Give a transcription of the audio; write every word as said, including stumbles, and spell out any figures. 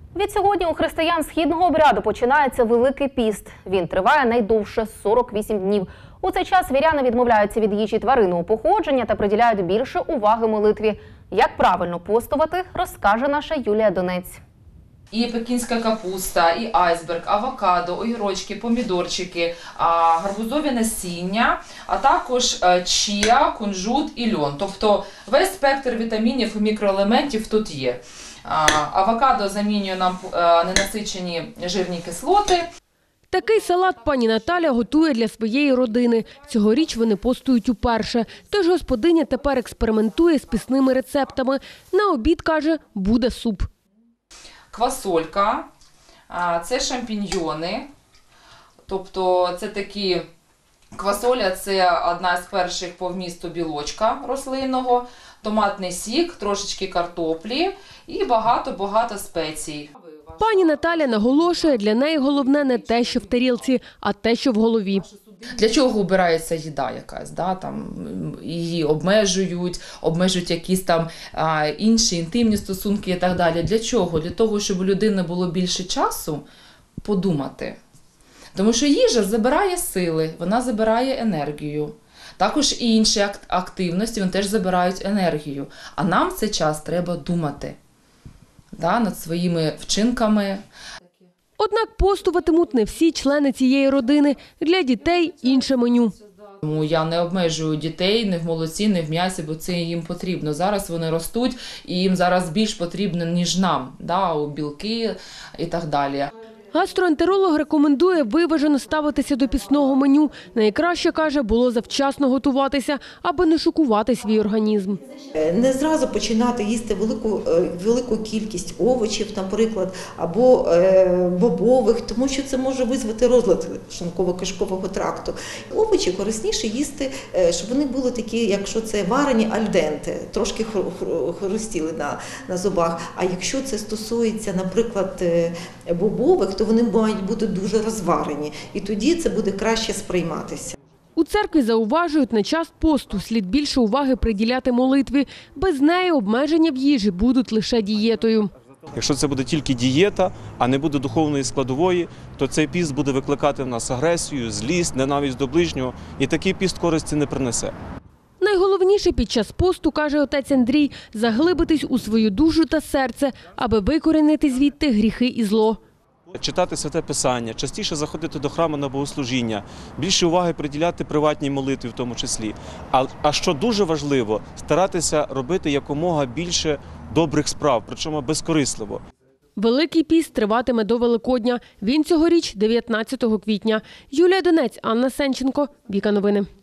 Відсьогодні у християн східного обряду починається Великий піст. Він триває найдовше – сорок вісім днів. У цей час віряни відмовляються від їжі тваринного походження та приділяють більше уваги молитві. Як правильно постувати, розкаже наша Юлія Донець. І пекінська капуста, і айсберг, авокадо, огірочки, помідорчики, гарбузові насіння, а також чіа, кунжут і льон. Тобто весь спектр вітамінів і мікроелементів тут є. Авокадо замінює нам ненасичені жирні кислоти. Такий салат пані Наталя готує для своєї родини. Цьогоріч вони постують уперше. Тож господиня тепер експериментує з пісними рецептами. На обід, каже, буде суп. Квасолька, це шампіньйони, тобто це такі, квасоля – це одна з перших по вмісту білочка рослинного, томатний сік, трошечки картоплі і багато-багато спецій. Пані Наталя наголошує, для неї головне не те, що в тарілці, а те, що в голові. Для чого обирається їда якась, да? Там, її обмежують, обмежують якісь там а, інші інтимні стосунки і так далі. Для чого? Для того, щоб у людини було більше часу подумати. Тому що їжа забирає сили, вона забирає енергію. Також і інші активності, вони теж забирають енергію. А нам в цей час треба думати, да, над своїми вчинками. Однак постуватимуть не всі члени цієї родини. Для дітей інше меню. Тому я не обмежую дітей ні в молоці, ні в м'ясі, бо це їм потрібно. Зараз вони ростуть і їм зараз більш потрібно, ніж нам, да, у білки і так далі. Гастроентеролог рекомендує виважено ставитися до пісного меню. Найкраще, каже, було завчасно готуватися, аби не шокувати свій організм. Не зразу починати їсти велику, велику кількість овочів, наприклад, або бобових, тому що це може визвати розлад шлунково-кишкового тракту. Овочі корисніше їсти, щоб вони були такі, якщо це варені альденте, трошки хрустіли на, на зубах. А якщо це стосується, наприклад, бобових, то вони мають бути дуже розварені. І тоді це буде краще сприйматися. У церкві зауважують, на час посту слід більше уваги приділяти молитві. Без неї обмеження в їжі будуть лише дієтою. Якщо це буде тільки дієта, а не буде духовної складової, то цей піст буде викликати в нас агресію, злість, ненависть до ближнього. І такий піст користі не принесе. Найголовніше під час посту, каже отець Андрій, заглибитись у свою душу та серце, аби викорінити звідти гріхи і зло. Читати Святе Писання, частіше заходити до храму на богослужіння, більше уваги приділяти приватній молитві в тому числі. А, а що дуже важливо, старатися робити якомога більше добрих справ, причому безкорисливо. Великий піст триватиме до Великодня. Він цьогоріч дев'ятнадцятого квітня. Юлія Донець, Анна Сенченко, Віка Новини.